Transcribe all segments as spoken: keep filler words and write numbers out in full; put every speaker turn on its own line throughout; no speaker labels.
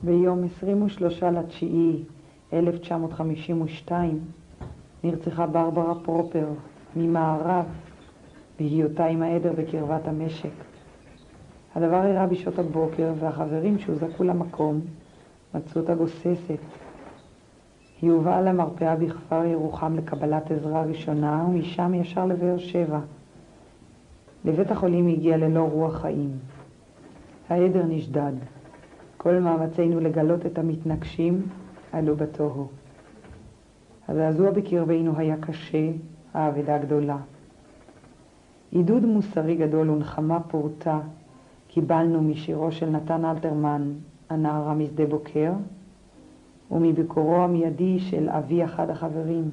ביום עשרים ושלושה לתשיעי אלף תשע מאות חמישים ושתיים נרצחה ברברה פרופר ממערב בהיותה עם העדר בקרבת המשק. הדבר אירע בשעות הבוקר, והחברים שהוזעקו למקום מצאו אותה גוססת. היא הובאה למרפאה בכפר ירוחם לקבלת עזרה ראשונה, ומשם ישר לבאר שבע. לבית החולים הגיע ללא רוח חיים. העדר נשדד. כל מאמצינו לגלות את המתנגשים עלו בתוהו. הזעזוע בקרבנו היה קשה, האבדה גדולה. עידוד מוסרי גדול ונחמה פורטה קיבלנו משירו של נתן אלתרמן, הנערה משדה בוקר, ומביקורו המיידי של אבי אחד החברים.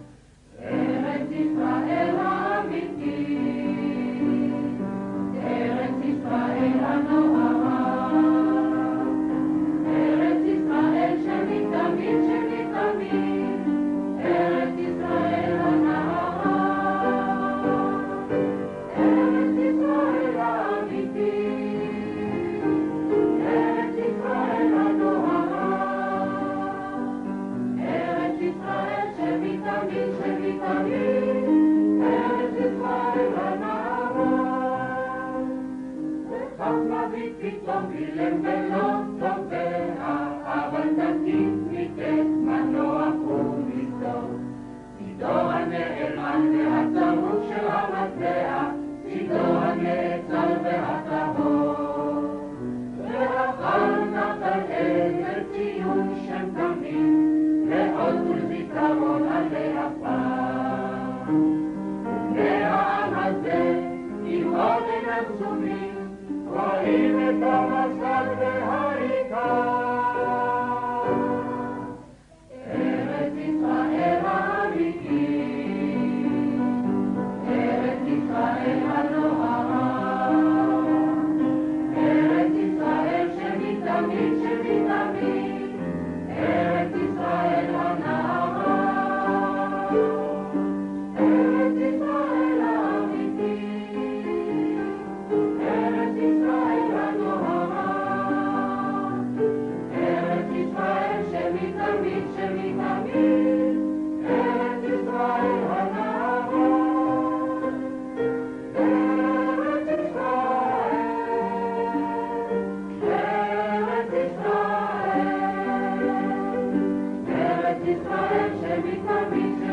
There Israel, Shemit Amin,